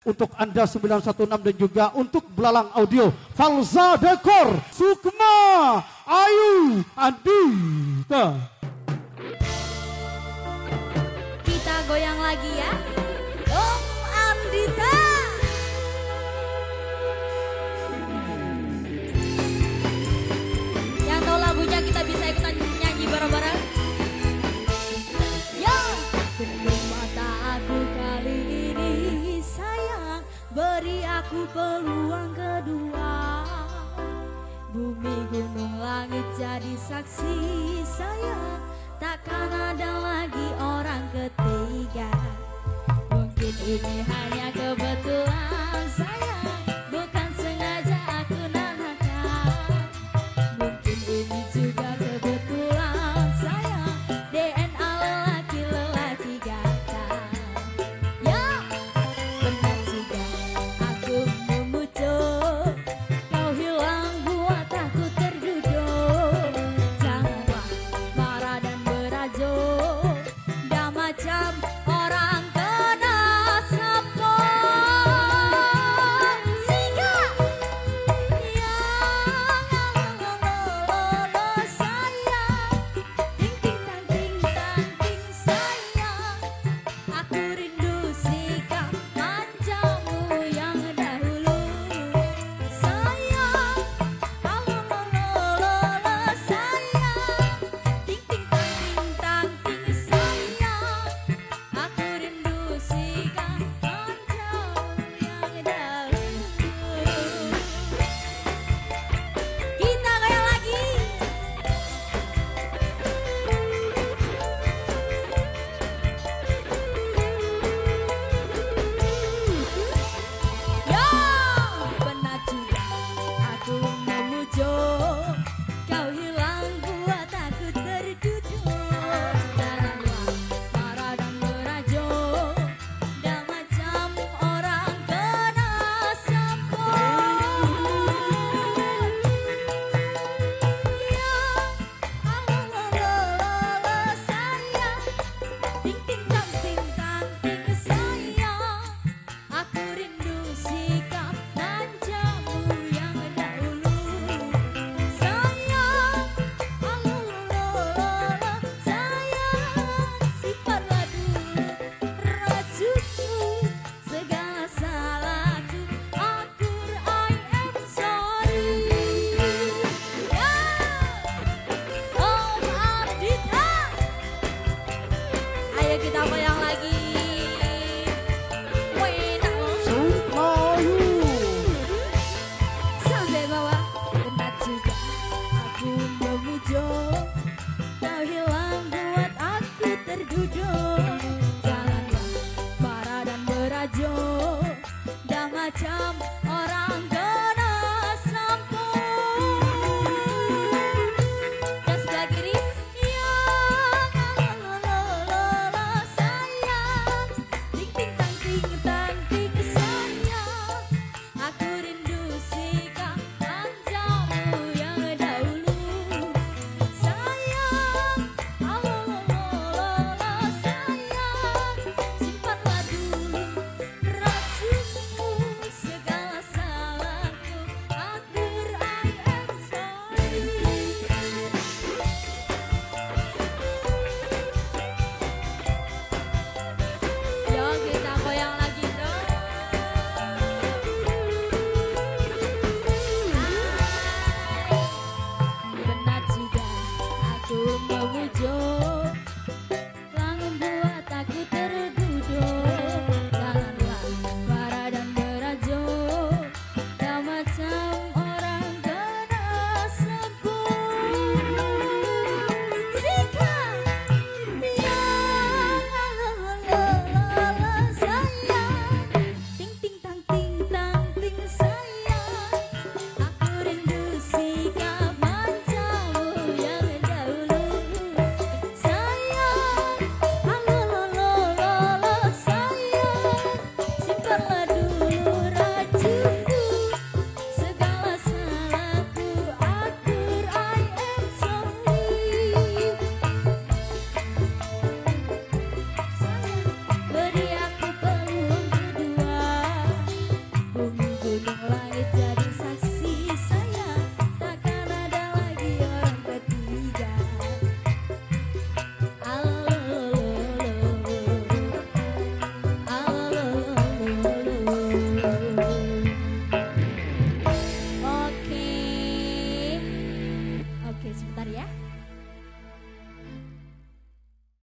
Untuk Anda 916 dan juga untuk Belalang Audio, Falza Dekor, Sukma, Ayu, Andita. Kita goyang lagi ya, Om Andita. Yang tahu lagunya kita bisa ikutan nyanyi bareng-bareng. Yo, tutup mata aku kali ini sayang, beri aku peluang kedua. Bumi, gunung, langit jadi saksi sayang, takkan ada lagi orang ketiga. Mungkin ini hanya kebetulan sayang, bukan sengaja aku nanakan. Mungkin ini juga kebetulan sayang, DNA lelaki-lelaki ganteng. Ya, benar juga aku memujuk, kau hilang buat aku terduduk. Janganlah marah dan berajuk, dah macam orang kena sepok. sebentar ya.